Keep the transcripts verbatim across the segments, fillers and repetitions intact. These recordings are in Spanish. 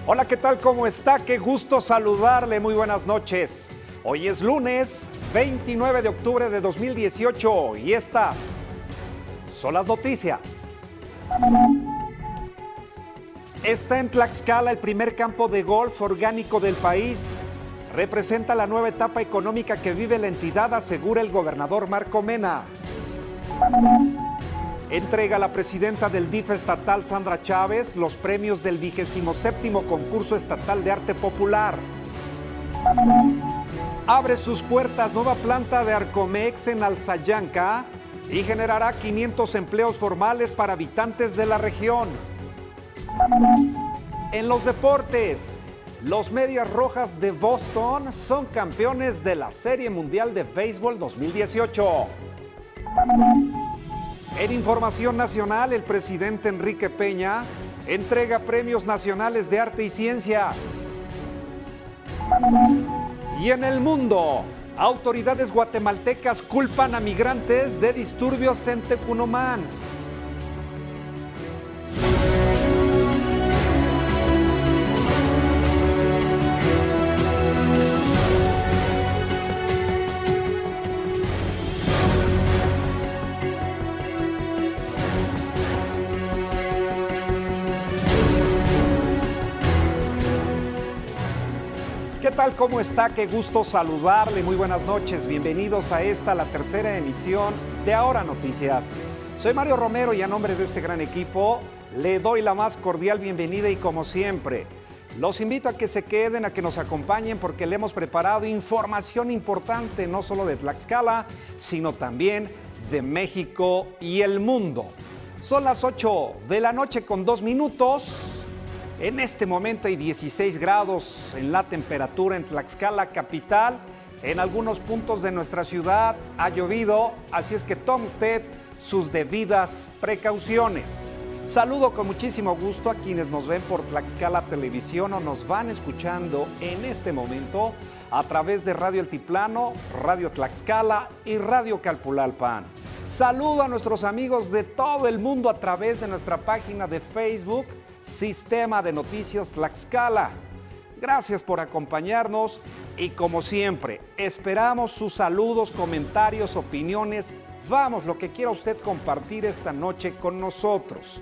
Hola, ¿qué tal? ¿Cómo está? Qué gusto saludarle. Muy buenas noches. Hoy es lunes veintinueve de octubre de dos mil dieciocho y estas son las noticias. Está en Tlaxcala el primer campo de golf orgánico del país. Representa la nueva etapa económica que vive la entidad, asegura el gobernador Marco Mena. Entrega a la presidenta del D I F estatal, Sandra Chávez, los premios del vigésimo séptimo concurso estatal de arte popular. Abre sus puertas nueva planta de Arcomex en Alzayanca y generará quinientos empleos formales para habitantes de la región. En los deportes, los Medias Rojas de Boston son campeones de la Serie Mundial de Béisbol dos mil dieciocho. En información nacional, el presidente Enrique Peña entrega premios nacionales de arte y ciencias. Y en el mundo, autoridades guatemaltecas culpan a migrantes de disturbios en Tecunumán. ¿Qué tal? ¿Cómo está? Qué gusto saludarle. Muy buenas noches. Bienvenidos a esta, la tercera emisión de Ahora Noticias. Soy Mario Romero y a nombre de este gran equipo le doy la más cordial bienvenida y como siempre, los invito a que se queden, a que nos acompañen porque le hemos preparado información importante no solo de Tlaxcala, sino también de México y el mundo. Son las ocho de la noche con dos minutos. En este momento hay dieciséis grados en la temperatura en Tlaxcala capital. En algunos puntos de nuestra ciudad ha llovido, así es que tome usted sus debidas precauciones. Saludo con muchísimo gusto a quienes nos ven por Tlaxcala Televisión o nos van escuchando en este momento a través de Radio Altiplano, Radio Tlaxcala y Radio Calpulalpan. Saludo a nuestros amigos de todo el mundo a través de nuestra página de Facebook, Sistema de Noticias Tlaxcala. Gracias por acompañarnos y como siempre, esperamos sus saludos, comentarios, opiniones. Vamos, lo que quiera usted compartir esta noche con nosotros.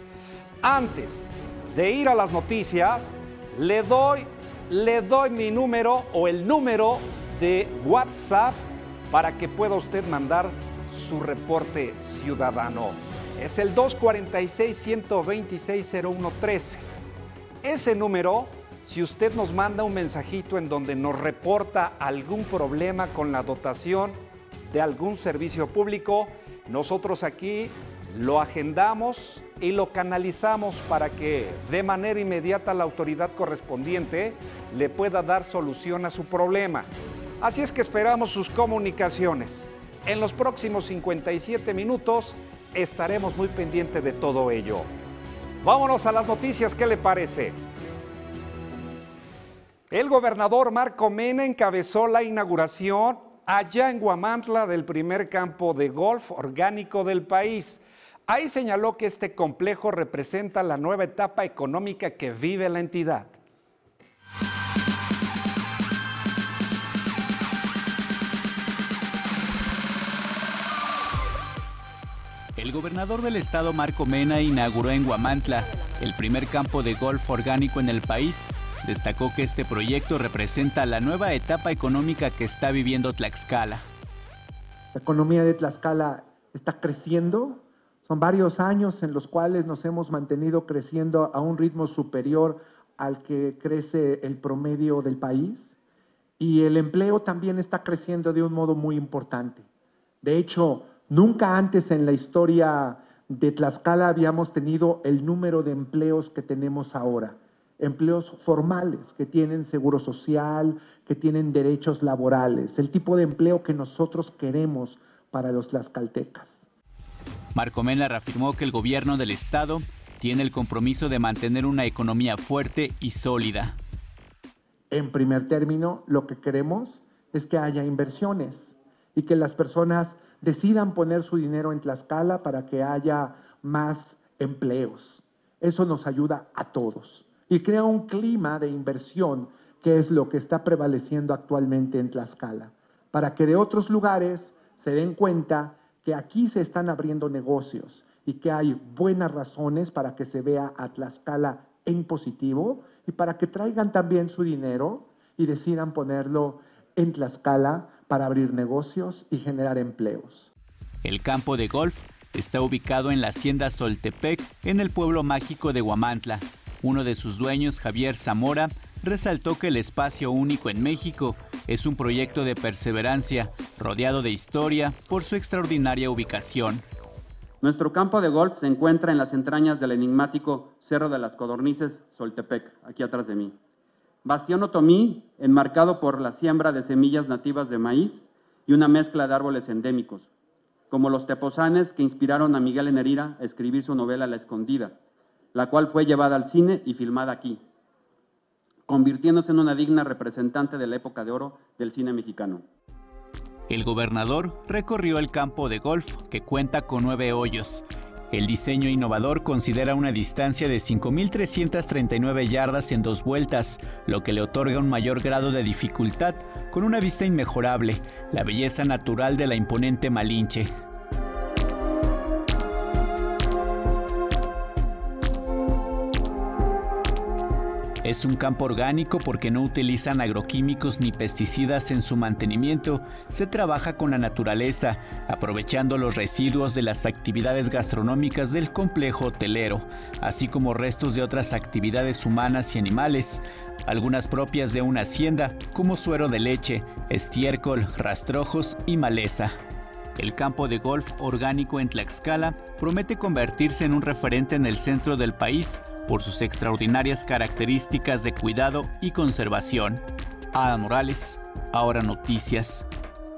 Antes de ir a las noticias, le doy, le doy mi número o el número de WhatsApp para que pueda usted mandar su reporte ciudadano. Es el dos cuatro seis, uno dos seis, cero uno uno tres. Ese número, si usted nos manda un mensajito en donde nos reporta algún problema con la dotación de algún servicio público, nosotros aquí lo agendamos y lo canalizamos para que de manera inmediata la autoridad correspondiente le pueda dar solución a su problema. Así es que esperamos sus comunicaciones. En los próximos cincuenta y siete minutos estaremos muy pendientes de todo ello. Vámonos a las noticias, ¿qué le parece? El gobernador Marco Mena encabezó la inauguración allá en Huamantla del primer campo de golf orgánico del país. Ahí señaló que este complejo representa la nueva etapa económica que vive la entidad. El gobernador del estado, Marco Mena, inauguró en Huamantla el primer campo de golf orgánico en el país. Destacó que este proyecto representa la nueva etapa económica que está viviendo Tlaxcala. La economía de Tlaxcala está creciendo. Son varios años en los cuales nos hemos mantenido creciendo a un ritmo superior al que crece el promedio del país. Y el empleo también está creciendo de un modo muy importante. De hecho, nunca antes en la historia de Tlaxcala habíamos tenido el número de empleos que tenemos ahora. Empleos formales, que tienen seguro social, que tienen derechos laborales, el tipo de empleo que nosotros queremos para los tlaxcaltecas. Marco Mena reafirmó que el gobierno del estado tiene el compromiso de mantener una economía fuerte y sólida. En primer término, lo que queremos es que haya inversiones y que las personas decidan poner su dinero en Tlaxcala para que haya más empleos. Eso nos ayuda a todos. y crea un clima de inversión, que es lo que está prevaleciendo actualmente en Tlaxcala, para que de otros lugares se den cuenta que aquí se están abriendo negocios y que hay buenas razones para que se vea a Tlaxcala en positivo y para que traigan también su dinero y decidan ponerlo en Tlaxcala para abrir negocios y generar empleos. El campo de golf está ubicado en la hacienda Soltepec, en el pueblo mágico de Huamantla. Uno de sus dueños, Javier Zamora, resaltó que el espacio único en México es un proyecto de perseverancia, rodeado de historia por su extraordinaria ubicación. Nuestro campo de golf se encuentra en las entrañas del enigmático Cerro de las Codornices, Soltepec, aquí atrás de mí. Bastión otomí, enmarcado por la siembra de semillas nativas de maíz y una mezcla de árboles endémicos, como los tepozanes que inspiraron a Miguel Enerira a escribir su novela La Escondida, la cual fue llevada al cine y filmada aquí, convirtiéndose en una digna representante de la época de oro del cine mexicano. El gobernador recorrió el campo de golf, que cuenta con nueve hoyos. El diseño innovador considera una distancia de cinco mil trescientas treinta y nueve yardas en dos vueltas, lo que le otorga un mayor grado de dificultad, con una vista inmejorable, la belleza natural de la imponente Malinche. Es un campo orgánico porque no utilizan agroquímicos ni pesticidas en su mantenimiento. Se trabaja con la naturaleza, aprovechando los residuos de las actividades gastronómicas del complejo hotelero, así como restos de otras actividades humanas y animales, algunas propias de una hacienda, como suero de leche, estiércol, rastrojos y maleza. El campo de golf orgánico en Tlaxcala promete convertirse en un referente en el centro del país por sus extraordinarias características de cuidado y conservación. Ada Morales, Ahora Noticias.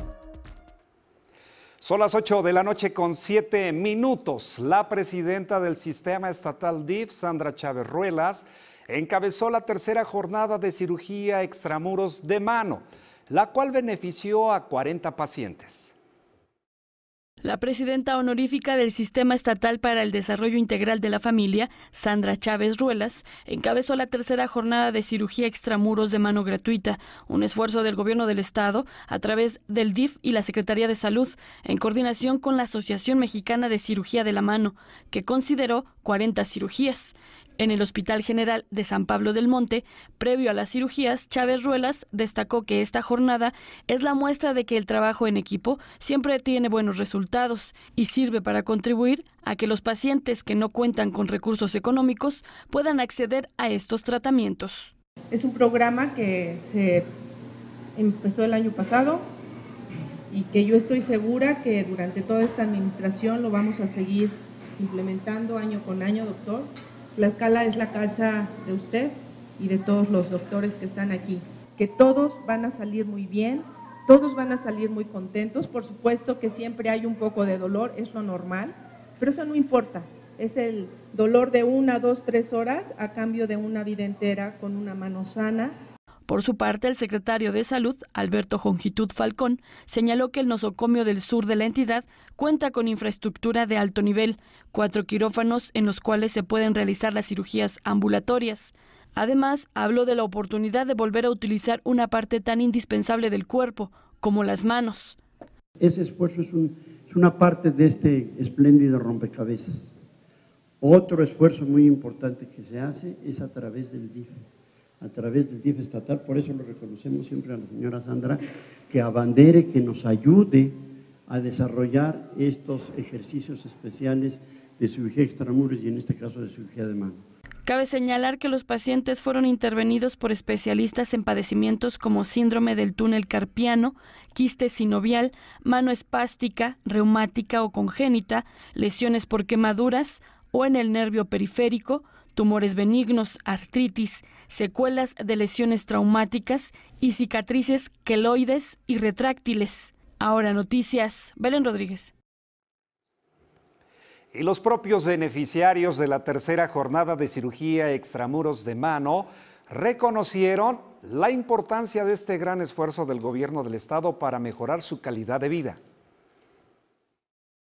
Son las ocho de la noche con siete minutos. La presidenta del Sistema Estatal D I F, Sandra Chávez Ruelas, encabezó la tercera jornada de cirugía extramuros de mano, la cual benefició a cuarenta pacientes. La presidenta honorífica del Sistema Estatal para el Desarrollo Integral de la Familia, Sandra Chávez Ruelas, encabezó la tercera jornada de cirugía extramuros de mano gratuita, un esfuerzo del Gobierno del Estado a través del D I F y la Secretaría de Salud, en coordinación con la Asociación Mexicana de Cirugía de la Mano, que consideró cuarenta cirugías. En el Hospital General de San Pablo del Monte, previo a las cirugías, Chávez Ruelas destacó que esta jornada es la muestra de que el trabajo en equipo siempre tiene buenos resultados y sirve para contribuir a que los pacientes que no cuentan con recursos económicos puedan acceder a estos tratamientos. Es un programa que se empezó el año pasado y que yo estoy segura que durante toda esta administración lo vamos a seguir implementando año con año, doctor. Tlaxcala es la casa de usted y de todos los doctores que están aquí, que todos van a salir muy bien, todos van a salir muy contentos. Por supuesto que siempre hay un poco de dolor, es lo normal, pero eso no importa, es el dolor de una, dos, tres horas a cambio de una vida entera con una mano sana. Por su parte, el secretario de Salud, Alberto Jongitud Falcón, señaló que el nosocomio del sur de la entidad cuenta con infraestructura de alto nivel, cuatro quirófanos en los cuales se pueden realizar las cirugías ambulatorias. Además, habló de la oportunidad de volver a utilizar una parte tan indispensable del cuerpo como las manos. Ese esfuerzo es, un, es una parte de este espléndido rompecabezas. Otro esfuerzo muy importante que se hace es a través del D I F. A través del D I F estatal, por eso lo reconocemos siempre a la señora Sandra, que abandere, que nos ayude a desarrollar estos ejercicios especiales de cirugía extramuros y en este caso de cirugía de mano. Cabe señalar que los pacientes fueron intervenidos por especialistas en padecimientos como síndrome del túnel carpiano, quiste sinovial, mano espástica, reumática o congénita, lesiones por quemaduras o en el nervio periférico, tumores benignos, artritis, secuelas de lesiones traumáticas y cicatrices queloides y retráctiles. Ahora Noticias, Belén Rodríguez. Y los propios beneficiarios de la tercera jornada de cirugía extramuros de mano reconocieron la importancia de este gran esfuerzo del gobierno del estado para mejorar su calidad de vida.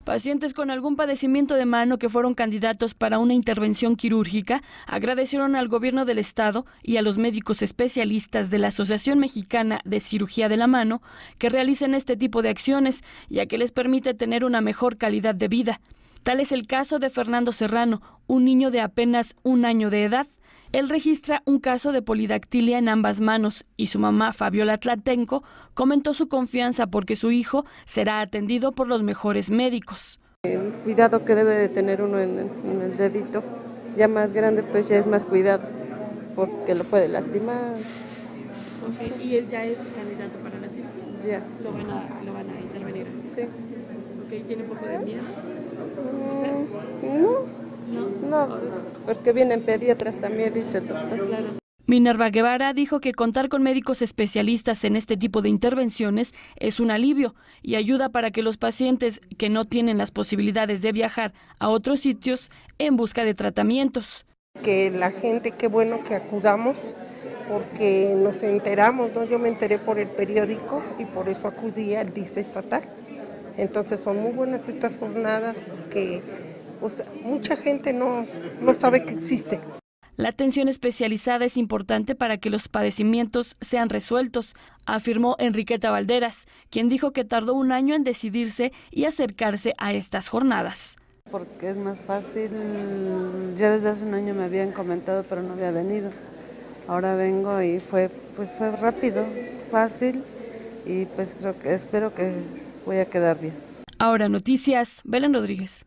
Pacientes con algún padecimiento de mano que fueron candidatos para una intervención quirúrgica agradecieron al gobierno del estado y a los médicos especialistas de la Asociación Mexicana de Cirugía de la Mano que realicen este tipo de acciones, ya que les permite tener una mejor calidad de vida. Tal es el caso de Fernando Serrano, un niño de apenas un año de edad. Él registra un caso de polidactilia en ambas manos y su mamá, Fabiola Tlatenco, comentó su confianza porque su hijo será atendido por los mejores médicos. El cuidado que debe de tener uno en, en el dedito, ya más grande pues ya es más cuidado, porque lo puede lastimar. Okay. ¿Y él ya es candidato para la cirugía? Ya. ¿Lo van a, lo van a intervenir? Sí. Okay. ¿Tiene un poco de miedo? ¿Usted? No. No, pues porque vienen pediatras también, dice el doctor. Claro. Minerva Guevara dijo que contar con médicos especialistas en este tipo de intervenciones es un alivio y ayuda para que los pacientes que no tienen las posibilidades de viajar a otros sitios en busca de tratamientos. Que la gente, qué bueno que acudamos, porque nos enteramos, ¿no? Yo me enteré por el periódico y por eso acudí al D I F estatal. Entonces son muy buenas estas jornadas porque pues, mucha gente no, no sabe que existe. La atención especializada es importante para que los padecimientos sean resueltos, afirmó Enriqueta Valderas, quien dijo que tardó un año en decidirse y acercarse a estas jornadas. Porque es más fácil, ya desde hace un año me habían comentado, pero no había venido. Ahora vengo y fue, pues fue rápido, fácil y pues creo que espero que voy a quedar bien. Ahora noticias, Belén Rodríguez.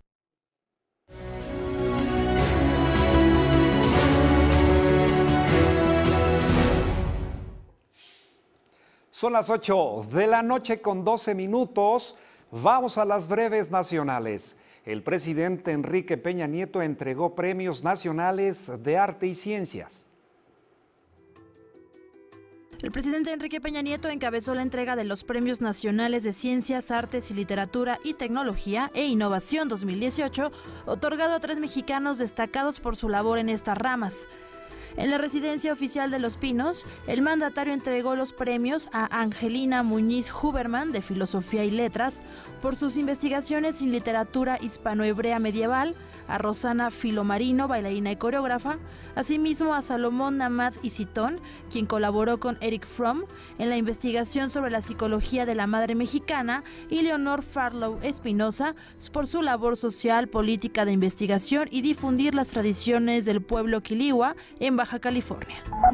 Son las ocho de la noche con doce minutos. Vamos a las breves nacionales. El presidente Enrique Peña Nieto entregó premios nacionales de arte y ciencias. El presidente Enrique Peña Nieto encabezó la entrega de los Premios Nacionales de Ciencias, Artes y Literatura y Tecnología e Innovación dos mil dieciocho, otorgado a tres mexicanos destacados por su labor en estas ramas. En la residencia oficial de Los Pinos, el mandatario entregó los premios a Angelina Muñiz Huberman, de Filosofía y Letras, por sus investigaciones en literatura hispanohebrea medieval, a Rosana Filomarino, bailarina y coreógrafa, asimismo a Salomón Namad Isitón, quien colaboró con Eric Fromm en la investigación sobre la psicología de la madre mexicana, y Leonor Farlow Espinosa por su labor social, política de investigación y difundir las tradiciones del pueblo quiligua en Baja California.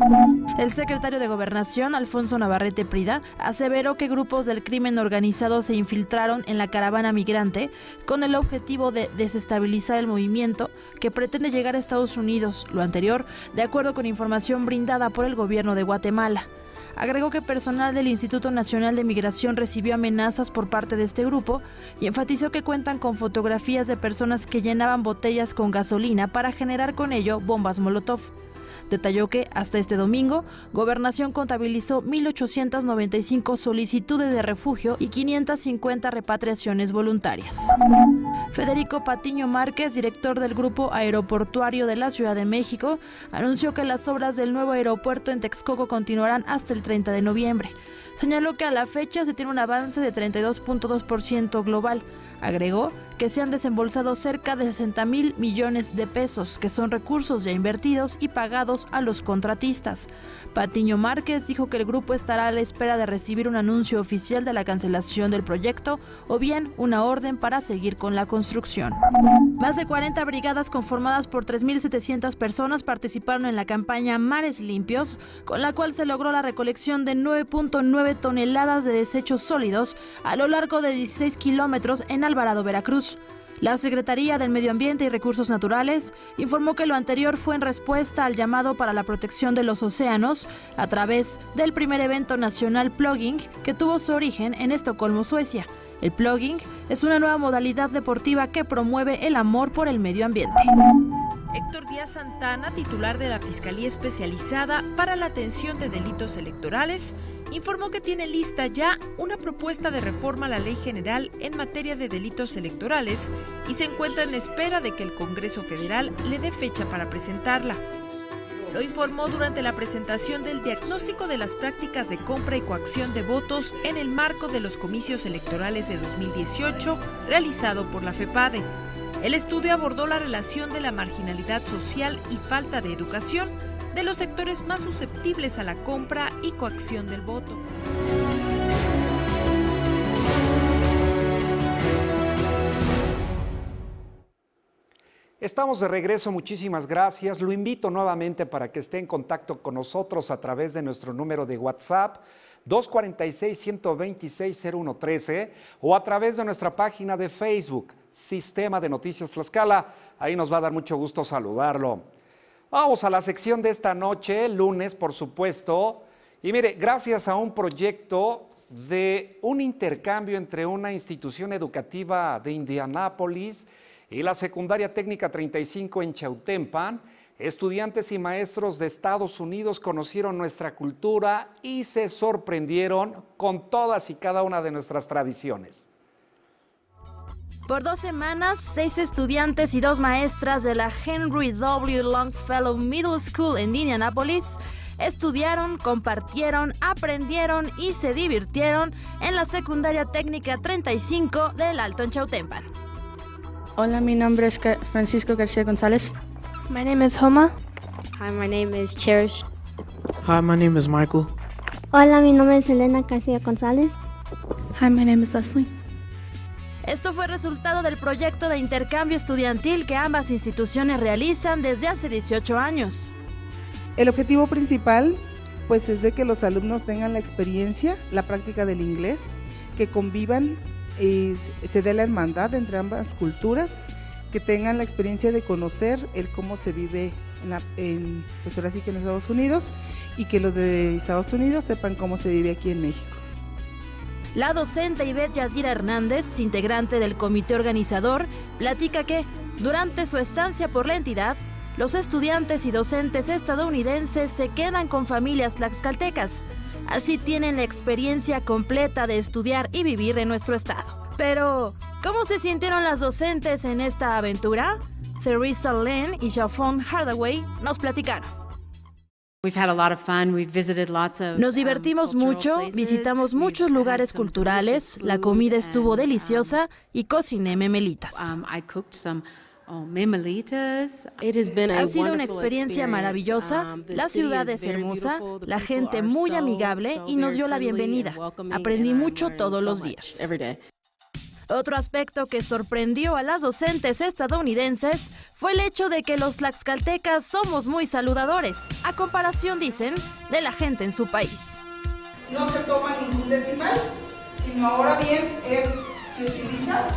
El secretario de Gobernación, Alfonso Navarrete Prida, aseveró que grupos del crimen organizado se infiltraron en la caravana migrante con el objetivo de desestabilizar el movimiento que pretende llegar a Estados Unidos, lo anterior de acuerdo con información brindada por el gobierno de Guatemala. Agregó que personal del Instituto Nacional de Migración recibió amenazas por parte de este grupo y enfatizó que cuentan con fotografías de personas que llenaban botellas con gasolina para generar con ello bombas Molotov. Detalló que, hasta este domingo, Gobernación contabilizó mil ochocientas noventa y cinco solicitudes de refugio y quinientas cincuenta repatriaciones voluntarias. Federico Patiño Márquez, director del Grupo Aeroportuario de la Ciudad de México, anunció que las obras del nuevo aeropuerto en Texcoco continuarán hasta el treinta de noviembre. Señaló que a la fecha se tiene un avance de treinta y dos punto dos por ciento global. Agregó que se han desembolsado cerca de sesenta mil millones de pesos, que son recursos ya invertidos y pagados a los contratistas. Patiño Márquez dijo que el grupo estará a la espera de recibir un anuncio oficial de la cancelación del proyecto o bien una orden para seguir con la construcción. Más de cuarenta brigadas conformadas por tres mil setecientas personas participaron en la campaña Mares Limpios, con la cual se logró la recolección de nueve punto nueve toneladas de desechos sólidos a lo largo de dieciséis kilómetros en Alvarado, Veracruz. La Secretaría del Medio Ambiente y Recursos Naturales informó que lo anterior fue en respuesta al llamado para la protección de los océanos a través del primer evento nacional Plugging, que tuvo su origen en Estocolmo, Suecia. El plugging es una nueva modalidad deportiva que promueve el amor por el medio ambiente. Héctor Díaz Santana, titular de la Fiscalía Especializada para la Atención de Delitos Electorales, informó que tiene lista ya una propuesta de reforma a la Ley General en materia de delitos electorales y se encuentra en espera de que el Congreso Federal le dé fecha para presentarla. Lo informó durante la presentación del diagnóstico de las prácticas de compra y coacción de votos en el marco de los comicios electorales de dos mil dieciocho realizado por la FEPADE. El estudio abordó la relación de la marginalidad social y falta de educación de los sectores más susceptibles a la compra y coacción del voto. Estamos de regreso, muchísimas gracias. Lo invito nuevamente para que esté en contacto con nosotros a través de nuestro número de WhatsApp dos cuatro seis, uno dos seis, cero uno uno tres o a través de nuestra página de Facebook, Sistema de Noticias Tlaxcala. Ahí nos va a dar mucho gusto saludarlo. Vamos a la sección de esta noche, lunes, por supuesto. Y mire, gracias a un proyecto de un intercambio entre una institución educativa de Indianápolis y la Secundaria Técnica treinta y cinco en Chautempan, estudiantes y maestros de Estados Unidos conocieron nuestra cultura y se sorprendieron con todas y cada una de nuestras tradiciones. Por dos semanas, seis estudiantes y dos maestras de la Henry W. Longfellow Middle School en Indianápolis estudiaron, compartieron, aprendieron y se divirtieron en la Secundaria Técnica treinta y cinco del Alto en Chautempan. Hola, mi nombre es Francisco García González. My name is Homa. Hi, my name is Cherish. Hi, my name is Michael. Hola, mi nombre es Elena García González. Hi, my name is Leslie. Esto fue resultado del proyecto de intercambio estudiantil que ambas instituciones realizan desde hace dieciocho años. El objetivo principal, pues, es de que los alumnos tengan la experiencia, la práctica del inglés, que convivan y se dé la hermandad entre ambas culturas, que tengan la experiencia de conocer el cómo se vive en, la, en, pues ahora sí que en Estados Unidos, y que los de Estados Unidos sepan cómo se vive aquí en México. La docente Ivette Yadira Hernández, integrante del comité organizador, platica que, durante su estancia por la entidad, los estudiantes y docentes estadounidenses se quedan con familias tlaxcaltecas. Así tienen la experiencia completa de estudiar y vivir en nuestro estado. Pero, ¿cómo se sintieron las docentes en esta aventura? Theresa Lynn y Jafon Hardaway nos platicaron. Nos divertimos mucho, visitamos muchos lugares culturales, la comida estuvo deliciosa y cociné memelitas. Ha sido una experiencia maravillosa, la ciudad es hermosa, la gente muy amigable y nos dio la bienvenida. Aprendí mucho todos los días. Otro aspecto que sorprendió a las docentes estadounidenses fue el hecho de que los tlaxcaltecas somos muy saludadores, a comparación, dicen, de la gente en su país. No se toma ningún decimal, sino ahora bien es se utiliza.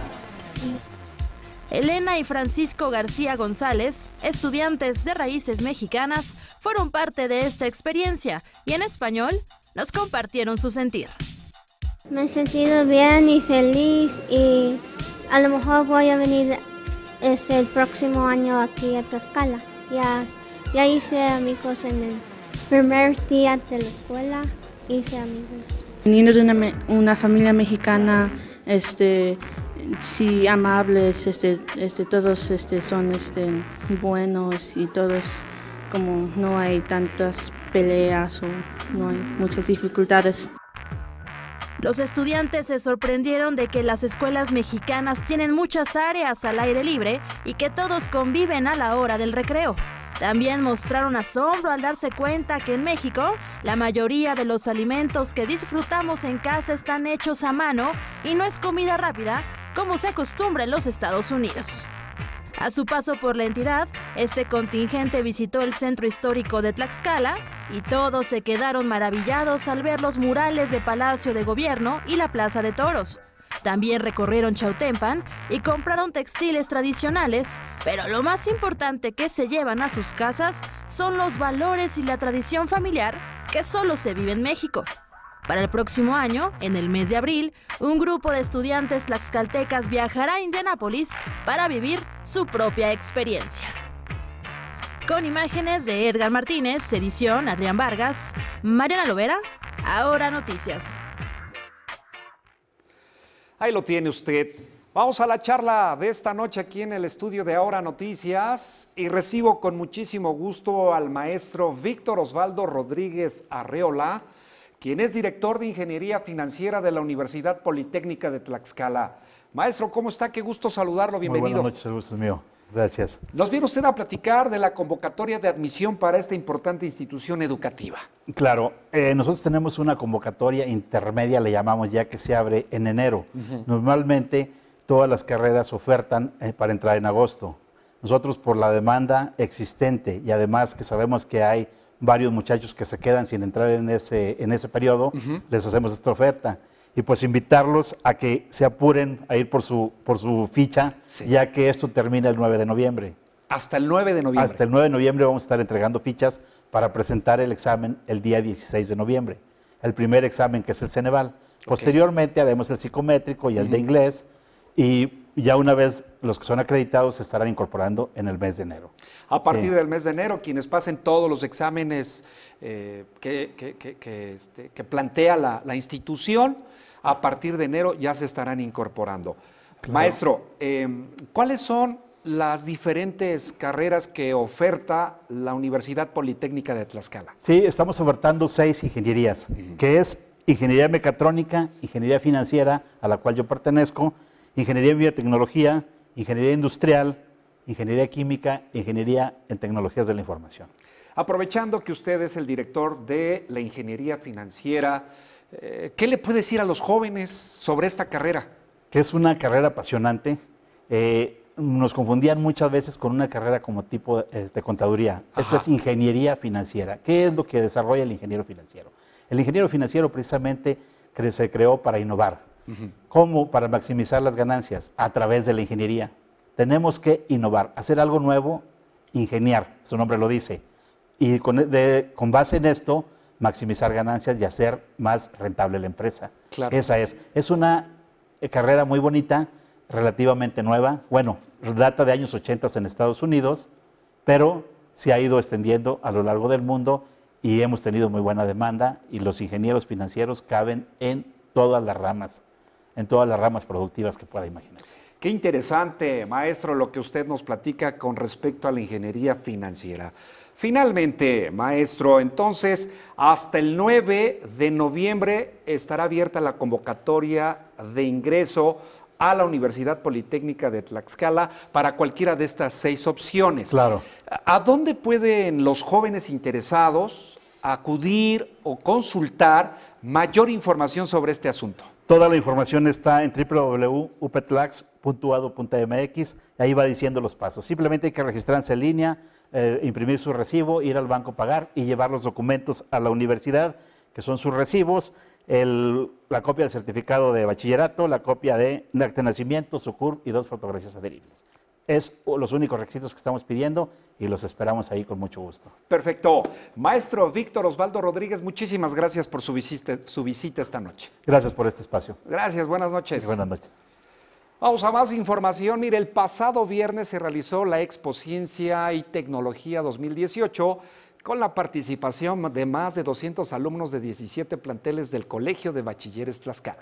Elena y Francisco García González, estudiantes de raíces mexicanas, fueron parte de esta experiencia y en español nos compartieron su sentir. Me he sentido bien y feliz y a lo mejor voy a venir este, el próximo año aquí a Tlaxcala. Ya, ya hice amigos en el primer día de la escuela, hice amigos. Viniendo de una, una familia mexicana, este, sí, amables, este, este, todos este, son este, buenos y todos, como no hay tantas peleas o no hay muchas dificultades. Los estudiantes se sorprendieron de que las escuelas mexicanas tienen muchas áreas al aire libre y que todos conviven a la hora del recreo. También mostraron asombro al darse cuenta que en México la mayoría de los alimentos que disfrutamos en casa están hechos a mano y no es comida rápida como se acostumbra en los Estados Unidos. A su paso por la entidad, este contingente visitó el centro histórico de Tlaxcala y todos se quedaron maravillados al ver los murales de Palacio de Gobierno y la Plaza de Toros. También recorrieron Chautempan y compraron textiles tradicionales, pero lo más importante que se llevan a sus casas son los valores y la tradición familiar que solo se vive en México. Para el próximo año, en el mes de abril, un grupo de estudiantes tlaxcaltecas viajará a Indianápolis para vivir su propia experiencia. Con imágenes de Edgar Martínez, edición Adrián Vargas, Mariana Lovera, Ahora Noticias. Ahí lo tiene usted. Vamos a la charla de esta noche aquí en el estudio de Ahora Noticias y recibo con muchísimo gusto al maestro Víctor Osvaldo Rodríguez Arreola, quien es director de Ingeniería Financiera de la Universidad Politécnica de Tlaxcala. Maestro, ¿cómo está? Qué gusto saludarlo, bienvenido. Muy buenas noches, el gusto es mío. Gracias. Nos viene usted a platicar de la convocatoria de admisión para esta importante institución educativa. Claro, eh, nosotros tenemos una convocatoria intermedia, le llamamos ya, que se abre en enero. Uh-huh. Normalmente todas las carreras ofertan eh, para entrar en agosto. Nosotros, por la demanda existente y además que sabemos que hay varios muchachos que se quedan sin entrar en ese, en ese periodo, uh-huh. les hacemos esta oferta. Y pues invitarlos a que se apuren a ir por su, por su ficha, sí. ya que esto termina el nueve de noviembre. Hasta el nueve de noviembre. Hasta el nueve de noviembre vamos a estar entregando fichas para presentar el examen el día dieciséis de noviembre. El primer examen, que es el Ceneval. Okay. Posteriormente haremos el psicométrico y el uh-huh. de inglés, y ya una vez los que son acreditados se estarán incorporando en el mes de enero. A partir sí. del mes de enero, quienes pasen todos los exámenes eh, que, que, que, que, este, que plantea la, la institución, a partir de enero ya se estarán incorporando. Claro. Maestro, eh, ¿cuáles son las diferentes carreras que oferta la Universidad Politécnica de Tlaxcala? Sí, estamos ofertando seis ingenierías, uh-huh. que es Ingeniería Mecatrónica, Ingeniería Financiera, a la cual yo pertenezco, Ingeniería en Biotecnología, Ingeniería Industrial, Ingeniería Química, Ingeniería en Tecnologías de la Información. Aprovechando que usted es el director de la Ingeniería Financiera, eh, ¿qué le puede decir a los jóvenes sobre esta carrera? Que es una carrera apasionante. Eh, nos confundían muchas veces con una carrera como tipo de, de contaduría. Ajá. Esto es Ingeniería Financiera. ¿Qué es lo que desarrolla el ingeniero financiero? El ingeniero financiero precisamente se creó para innovar. Uh-huh. ¿Cómo? Para maximizar las ganancias a través de la ingeniería. Tenemos que innovar, hacer algo nuevo, ingeniar, su nombre lo dice. Y con, de, con base en esto, maximizar ganancias y hacer más rentable la empresa. Claro. Esa es. Es una carrera muy bonita, relativamente nueva. Bueno, data de años ochenta en Estados Unidos, pero se ha ido extendiendo a lo largo del mundo y hemos tenido muy buena demanda y los ingenieros financieros caben en todas las ramas, en todas las ramas productivas que pueda imaginarse. Qué interesante, maestro, lo que usted nos platica con respecto a la ingeniería financiera. Finalmente, maestro, entonces, hasta el nueve de noviembre estará abierta la convocatoria de ingreso a la Universidad Politécnica de Tlaxcala para cualquiera de estas seis opciones. Claro. ¿A dónde pueden los jóvenes interesados acudir o consultar mayor información sobre este asunto? Toda la información está en w w w punto u p tlax punto u a d o punto m x, ahí va diciendo los pasos. Simplemente hay que registrarse en línea, eh, imprimir su recibo, ir al banco, pagar y llevar los documentos a la universidad, que son sus recibos, el, la copia del certificado de bachillerato, la copia de acta de nacimiento, su C U R P y dos fotografías adheribles. Es los únicos requisitos que estamos pidiendo y los esperamos ahí con mucho gusto. Perfecto. Maestro Víctor Osvaldo Rodríguez, muchísimas gracias por su visita, su visita esta noche. Gracias por este espacio. Gracias, buenas noches. Y buenas noches. Vamos a más información. Mire, el pasado viernes se realizó la Expo Ciencia y Tecnología dos mil dieciocho con la participación de más de doscientos alumnos de diecisiete planteles del Colegio de Bachilleres Tlaxcala.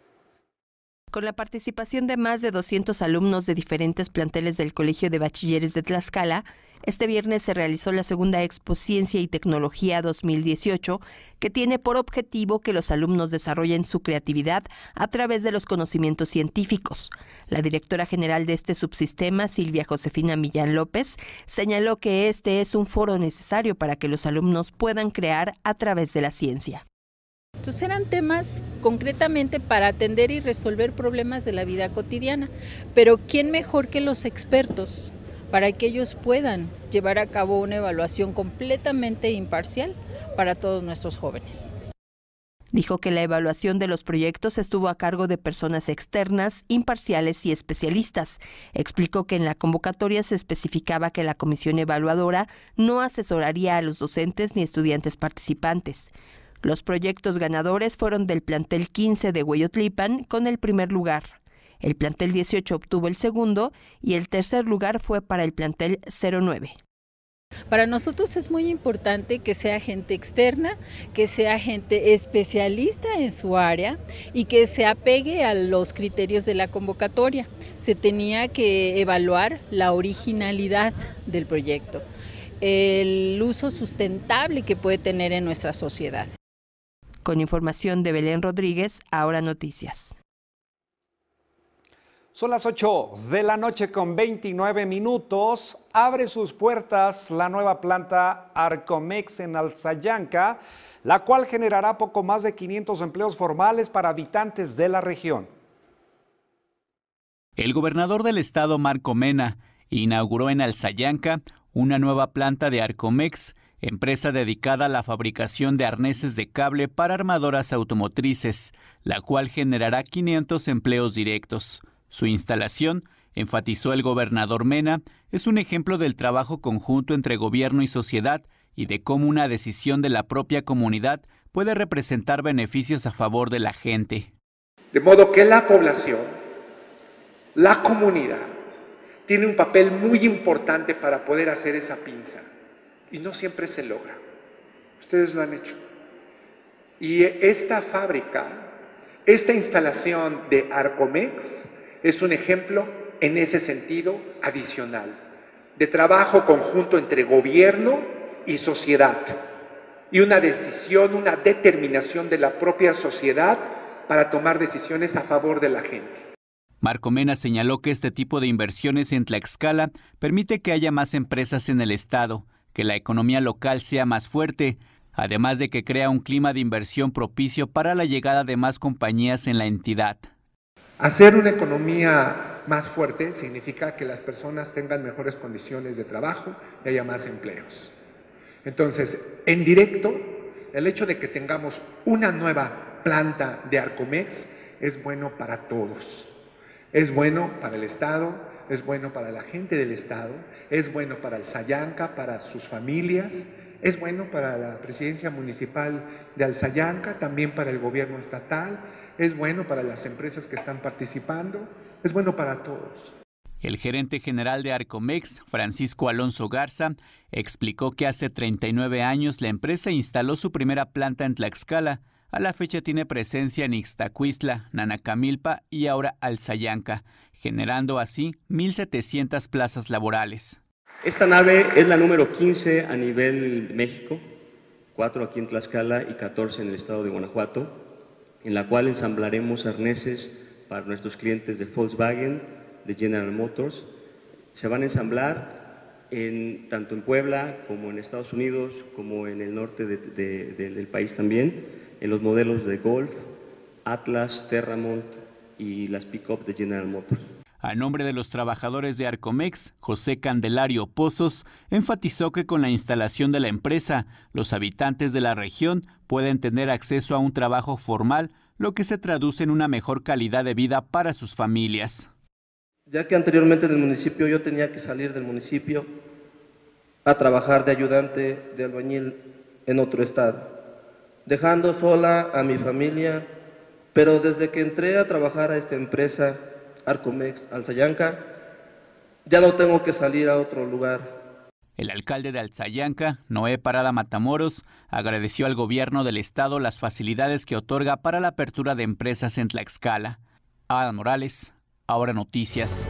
Con la participación de más de doscientos alumnos de diferentes planteles del Colegio de Bachilleres de Tlaxcala, este viernes se realizó la segunda Expo Ciencia y Tecnología dos mil dieciocho, que tiene por objetivo que los alumnos desarrollen su creatividad a través de los conocimientos científicos. La directora general de este subsistema, Silvia Josefina Millán López, señaló que este es un foro necesario para que los alumnos puedan crear a través de la ciencia. Entonces eran temas concretamente para atender y resolver problemas de la vida cotidiana, pero ¿quién mejor que los expertos para que ellos puedan llevar a cabo una evaluación completamente imparcial para todos nuestros jóvenes? Dijo que la evaluación de los proyectos estuvo a cargo de personas externas, imparciales y especialistas. Explicó que en la convocatoria se especificaba que la comisión evaluadora no asesoraría a los docentes ni estudiantes participantes. Los proyectos ganadores fueron del plantel quince de Hueyotlipan con el primer lugar. El plantel dieciocho obtuvo el segundo y el tercer lugar fue para el plantel cero nueve. Para nosotros es muy importante que sea gente externa, que sea gente especialista en su área y que se apegue a los criterios de la convocatoria. Se tenía que evaluar la originalidad del proyecto, el uso sustentable que puede tener en nuestra sociedad. Con información de Belén Rodríguez, Ahora Noticias. Son las ocho de la noche con veintinueve minutos. Abre sus puertas la nueva planta Arcomex en Alzayanca, la cual generará poco más de quinientos empleos formales para habitantes de la región. El gobernador del estado, Marco Mena, inauguró en Alzayanca una nueva planta de Arcomex, empresa dedicada a la fabricación de arneses de cable para armadoras automotrices, la cual generará quinientos empleos directos. Su instalación, enfatizó el gobernador Mena, es un ejemplo del trabajo conjunto entre gobierno y sociedad y de cómo una decisión de la propia comunidad puede representar beneficios a favor de la gente. De modo que la población, la comunidad, tiene un papel muy importante para poder hacer esa pinza. Y no siempre se logra. Ustedes lo han hecho. Y esta fábrica, esta instalación de Arcomex, es un ejemplo en ese sentido adicional, de trabajo conjunto entre gobierno y sociedad, y una decisión, una determinación de la propia sociedad para tomar decisiones a favor de la gente. Marco Mena señaló que este tipo de inversiones en Tlaxcala permite que haya más empresas en el estado, que la economía local sea más fuerte, además de que crea un clima de inversión propicio para la llegada de más compañías en la entidad. Hacer una economía más fuerte significa que las personas tengan mejores condiciones de trabajo y haya más empleos. Entonces, en directo, el hecho de que tengamos una nueva planta de Arcomex es bueno para todos. Es bueno para el Estado, es bueno para la gente del Estado, es bueno para Alzayanca, para sus familias, es bueno para la presidencia municipal de Alzayanca, también para el gobierno estatal, es bueno para las empresas que están participando, es bueno para todos. El gerente general de Arcomex, Francisco Alonso Garza, explicó que hace treinta y nueve años la empresa instaló su primera planta en Tlaxcala. A la fecha tiene presencia en Ixtacuistla, Nanacamilpa y ahora Alzayanca, generando así mil setecientas plazas laborales. Esta nave es la número quince a nivel México, cuatro aquí en Tlaxcala y catorce en el estado de Guanajuato, en la cual ensamblaremos arneses para nuestros clientes de Volkswagen, de General Motors. Se van a ensamblar en, tanto en Puebla como en Estados Unidos, como en el norte de, de, de, del país también, en los modelos de Golf, Atlas, Terramont y las pick-up de General Motors. A nombre de los trabajadores de Arcomex, José Candelario Pozos enfatizó que con la instalación de la empresa, los habitantes de la región pueden tener acceso a un trabajo formal, lo que se traduce en una mejor calidad de vida para sus familias. Ya que anteriormente en el municipio yo tenía que salir del municipio a trabajar de ayudante de albañil en otro estado, dejando sola a mi familia, pero desde que entré a trabajar a esta empresa, Arcomex Alzayanca, ya no tengo que salir a otro lugar. El alcalde de Alzayanca, Noé Parada Matamoros, agradeció al gobierno del estado las facilidades que otorga para la apertura de empresas en Tlaxcala. Ada Morales, Ahora Noticias.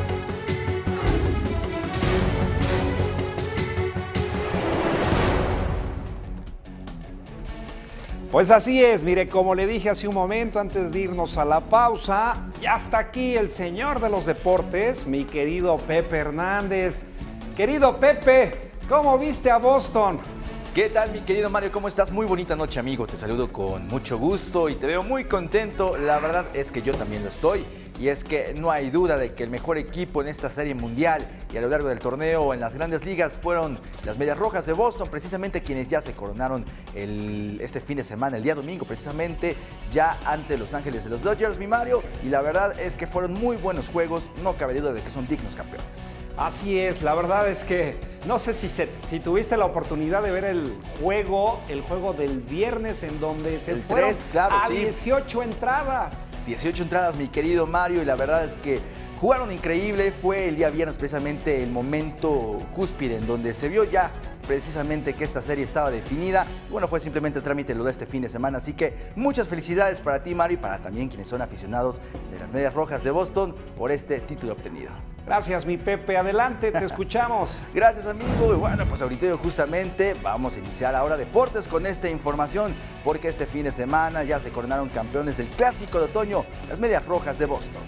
Pues así es, mire, como le dije hace un momento antes de irnos a la pausa, ya está aquí el señor de los deportes, mi querido Pepe Hernández. Querido Pepe, ¿cómo viste a Boston? ¿Qué tal, mi querido Mario? ¿Cómo estás? Muy bonita noche, amigo. Te saludo con mucho gusto y te veo muy contento. La verdad es que yo también lo estoy. Y es que no hay duda de que el mejor equipo en esta serie mundial y a lo largo del torneo en las grandes ligas fueron las Medias Rojas de Boston, precisamente quienes ya se coronaron el, este fin de semana, el día domingo, precisamente ya ante Los Ángeles de los Dodgers, mi Mario. Y la verdad es que fueron muy buenos juegos, no cabe duda de que son dignos campeones. Así es, la verdad es que no sé si, se, si tuviste la oportunidad de ver el juego, el juego del viernes en donde se el fueron tres, claro, a sí. dieciocho entradas. dieciocho entradas, mi querido Mario, y la verdad es que Jugaron increíble, fue el día viernes precisamente el momento cúspide en donde se vio ya precisamente que esta serie estaba definida. Bueno, fue simplemente el trámite lo de este fin de semana, así que muchas felicidades para ti, Mario, y para también quienes son aficionados de las Medias Rojas de Boston por este título obtenido. Gracias, mi Pepe. Adelante, te escuchamos. Gracias, amigo. Y bueno, pues ahorita justamente vamos a iniciar ahora deportes con esta información, porque este fin de semana ya se coronaron campeones del Clásico de Otoño, las Medias Rojas de Boston.